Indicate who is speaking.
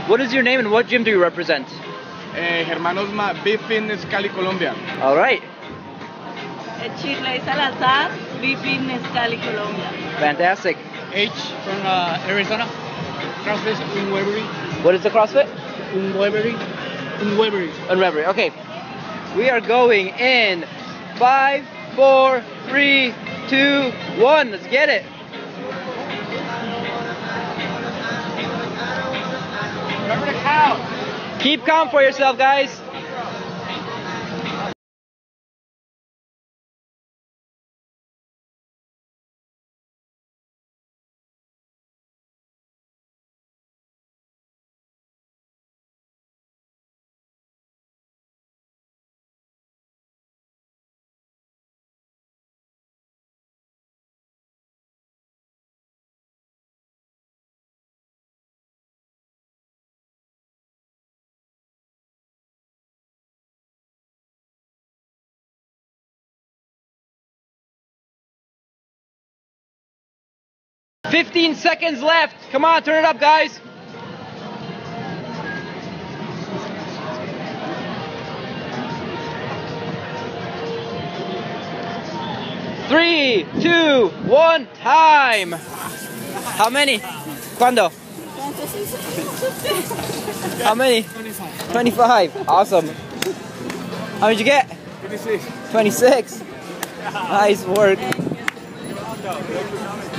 Speaker 1: What is your name and what gym do you represent?
Speaker 2: Hermanos BeFitness, Cali, Colombia.
Speaker 1: All right.
Speaker 3: Chile Salazar, BeFitness, Cali, Colombia.
Speaker 1: Fantastic.
Speaker 2: H from Arizona. CrossFit, Unwebery.
Speaker 1: What is the CrossFit?
Speaker 2: Unwebery.
Speaker 1: Unreverie. Okay. We are going in 5, 4, 3, 2, 1. Let's get it.
Speaker 2: Remember to count.
Speaker 1: Keep count for yourself, guys. "15 seconds left. Come on, turn it up, guys. Three, 2, 1, time. How many? ¿Cuándo? How many? 25. Awesome. How did you get?
Speaker 2: 26.
Speaker 1: 26. Nice work.